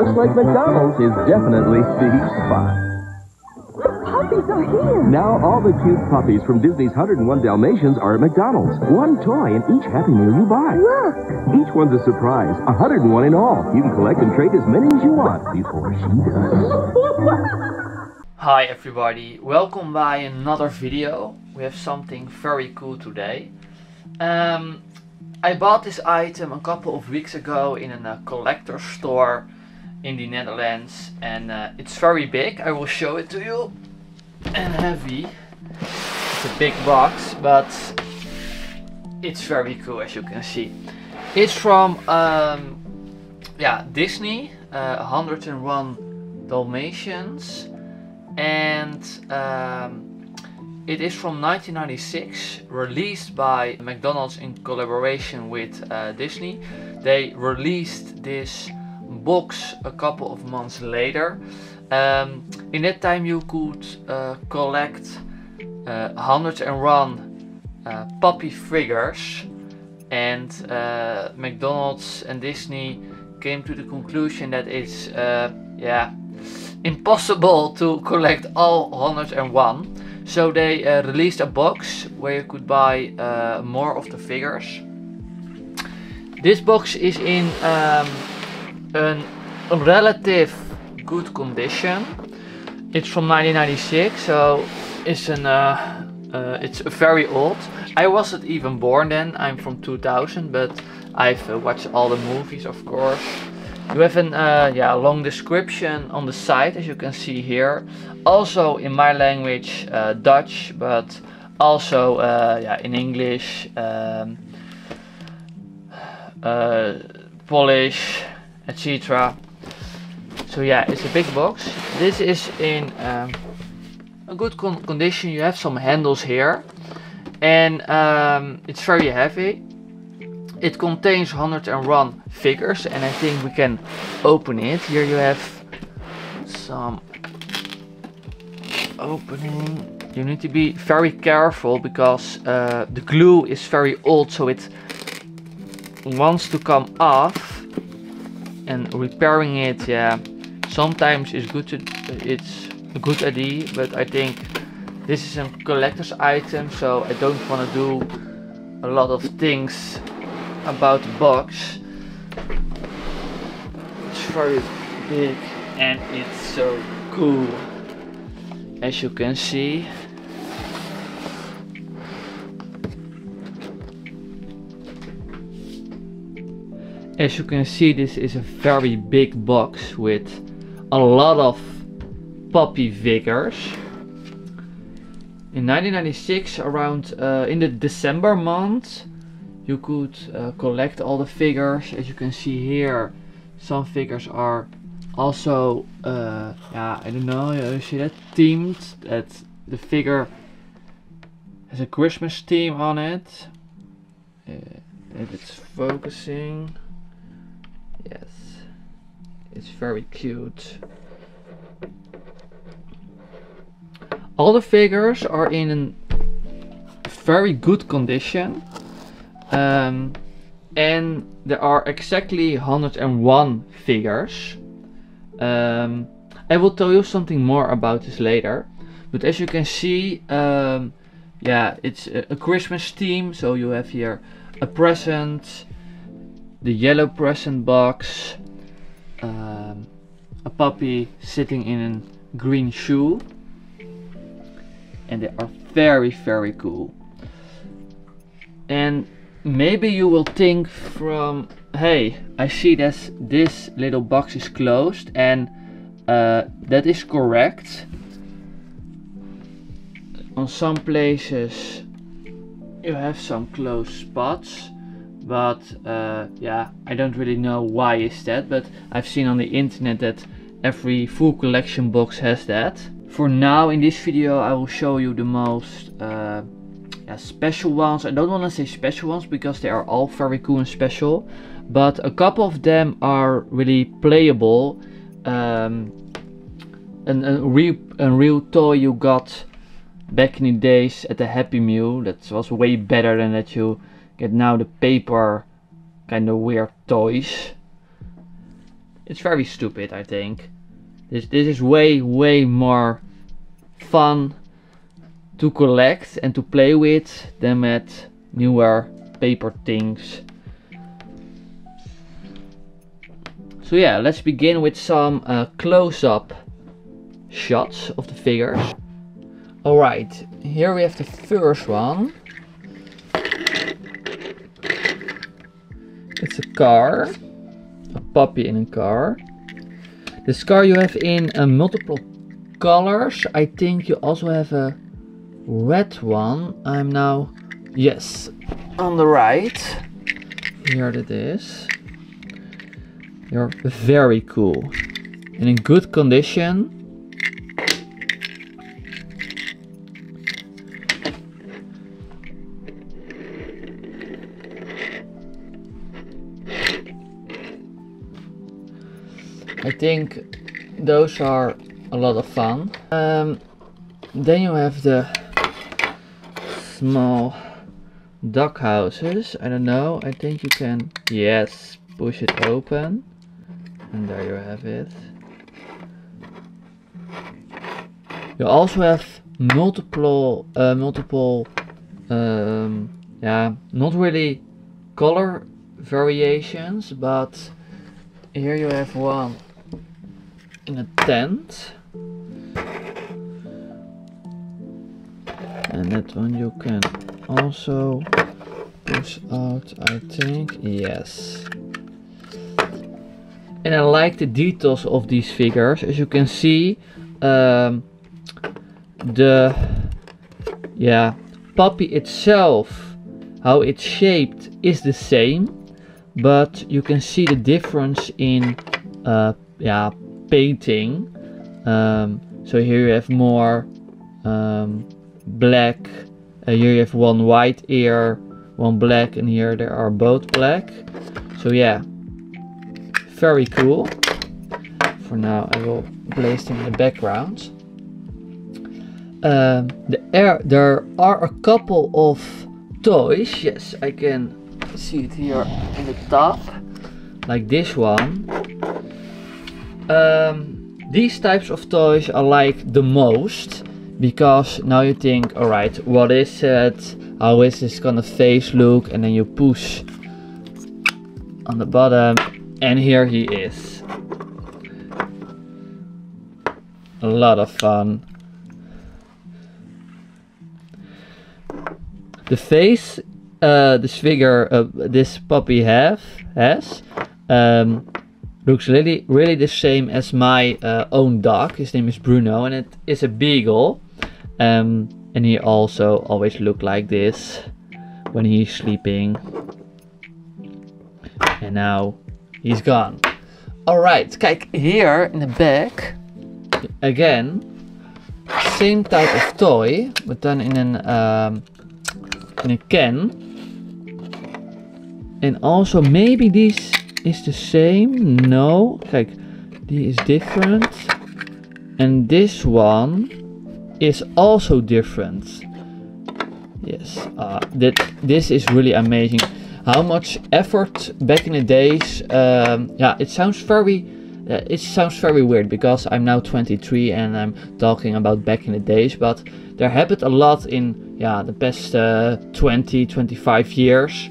Looks like McDonald's is definitely the spot. Puppies are here. Now all the cute puppies from Disney's 101 Dalmatians are at McDonald's. One toy in each Happy Meal you buy. Look. Each one's a surprise. 101 in all. You can collect and trade as many as you want before she does. Hi everybody, welcome by another video. We have something very cool today. I bought this item a couple of weeks ago in a collector's store in the Netherlands, and it's very big. I will show it to you. And heavy. It's a big box, but it's very cool, as you can see. It's from Disney, 101 Dalmatians, and it is from 1996, released by McDonald's in collaboration with Disney. They released this box a couple of months later. In that time you could collect 101 puppy figures, and McDonald's and Disney came to the conclusion that it's impossible to collect all 101. So they released a box where you could buy more of the figures. This box is in a relative good condition. It's from 1996, so it's very old. I wasn't even born then. I'm from 2000, but I've watched all the movies, of course. You have a long description on the side, as you can see here. Also in my language, Dutch, but also in English, Polish, etc. So yeah, it's a big box. This is in a good condition. You have some handles here, and it's very heavy. It contains 101 figures, and I think we can open it. Here you have some opening. You need to be very careful because the glue is very old, so it wants to come off, and repairing it, sometimes it's a good idea, but I think this is a collector's item, so I don't want to do a lot of things about the box. It's very big and it's so cool, as you can see. As you can see, this is a very big box with a lot of puppy figures. In 1996, around in the December month, you could collect all the figures. As you can see here, some figures are also, I don't know, you see that, themed. That the figure has a Christmas theme on it. If it's focusing. Yes, it's very cute. All the figures are in a very good condition, and there are exactly 101 figures. I will tell you something more about this later, but as you can see, it's a Christmas theme, so you have here a present, the yellow present box, a puppy sitting in a green shoe, and they are very, very cool. And maybe you will think from, hey, I see that this little box is closed, and that is correct. On some places you have some closed spots, but I don't really know why is that, but I've seen on the internet that every full collection box has that. For now, in this video, I will show you the most special ones. I don't want to say special ones because they are all very cool and special, but a couple of them are really playable. A real toy you got back in the days at the Happy Meal, that was way better than that you get now the paper kind of weird toys. It's very stupid, I think. This is way more fun to collect and to play with than with newer paper things. So yeah, let's begin with some close-up shots of the figures. Alright, here we have the first one. It's a car, a puppy in a car. This car you have in multiple colors. I think you also have a red one. I'm now, yes, on the right. Here it is. They're very cool and in good condition. I think those are a lot of fun. Then you have the small duck houses. I don't know, I think you can, yes, push it open. And there you have it. You also have multiple, yeah, not really color variations, but here you have one in a tent, and that one you can also push out, I think, yes. And I like the details of these figures. As you can see, the puppy itself, how it's shaped is the same, but you can see the difference in painting. So here you have more black, here you have one white ear, one black, and here they are both black. So yeah, very cool. For now I will place them in the background. There are a couple of toys, yes, I can see it here in the top, like this one. These types of toys I like the most, because now you think, alright, what is it, how is this gonna face look, and then you push on the bottom and here he is. A lot of fun. The face this figure, this puppy has looks really the same as my own dog. His name is Bruno and it is a beagle, and he also always looked like this when he's sleeping, and now he's gone. Alright, kijk here in the back. Again, same type of toy, but then in a can. And also maybe this is the same. No, kijk, this is different. And this one is also different. Yes, this is really amazing. How much effort back in the days. Yeah, it sounds very weird because I'm now 23 and I'm talking about back in the days, but there happened a lot in the past 20-25 years.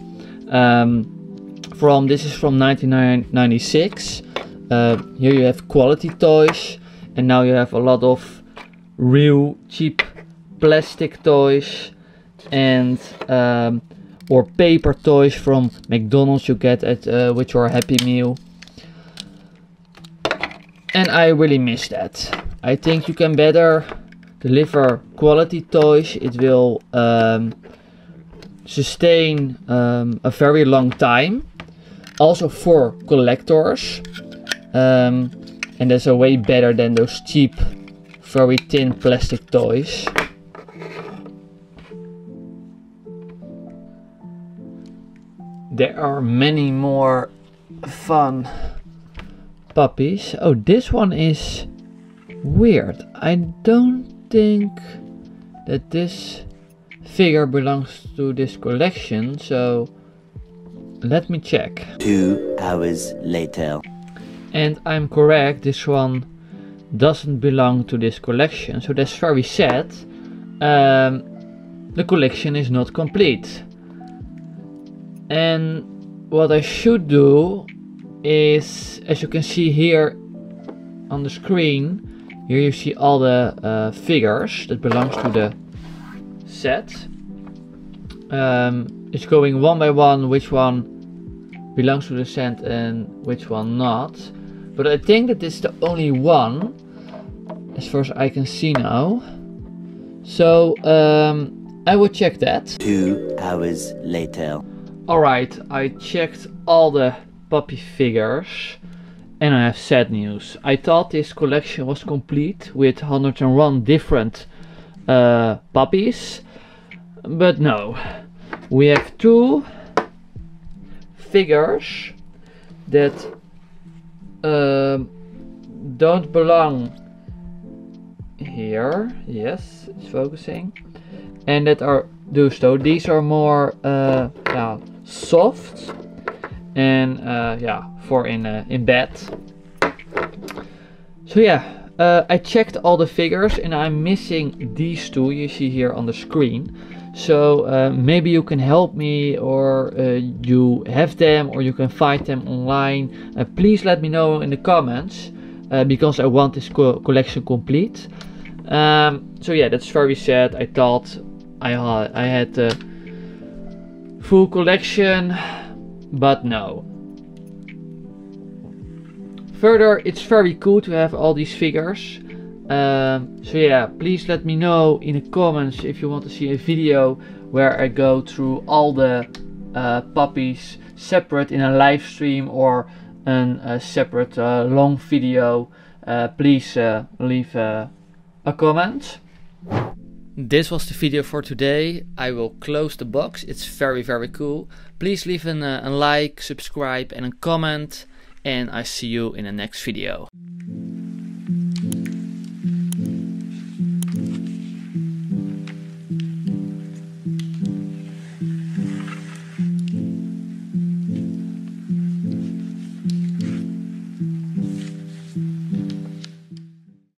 This is from 1996. Here you have quality toys, and now you have a lot of real cheap plastic toys and or paper toys from McDonald's you get at with your Happy Meal. And I really miss that. I think you can better deliver quality toys. It will sustain a very long time. Also for collectors. And that's a way better than those cheap, very thin plastic toys. There are many more fun puppies. Oh, this one is weird. I don't think that this figure belongs to this collection, so let me check. 2 hours later. And I'm correct, this one doesn't belong to this collection, so that's very sad. The collection is not complete. And what I should do is, as you can see here on the screen, here you see all the figures that belongs to the set. It's going one by one which one belongs to the set and which one not. But I think that this is the only one, as far as I can see now. So I will check that. 2 hours later. Alright, I checked all the puppy figures and I have sad news. I thought this collection was complete with 101 different puppies, but no. We have 2 figures that don't belong here. Yes, it's focusing. And that are those though. These are more soft and for in bed. So yeah, I checked all the figures and I'm missing these 2 you see here on the screen. So maybe you can help me, or you have them, or you can find them online. Please let me know in the comments, because I want this collection complete. So yeah, that's very sad. I thought I had the full collection, but no. Further, it's very cool to have all these figures. So yeah, please let me know in the comments if you want to see a video where I go through all the puppies separate in a live stream, or a separate long video. Please leave a comment. This was the video for today. I will close the box. It's very cool. Please leave a like, subscribe and a comment, and I see you in the next video.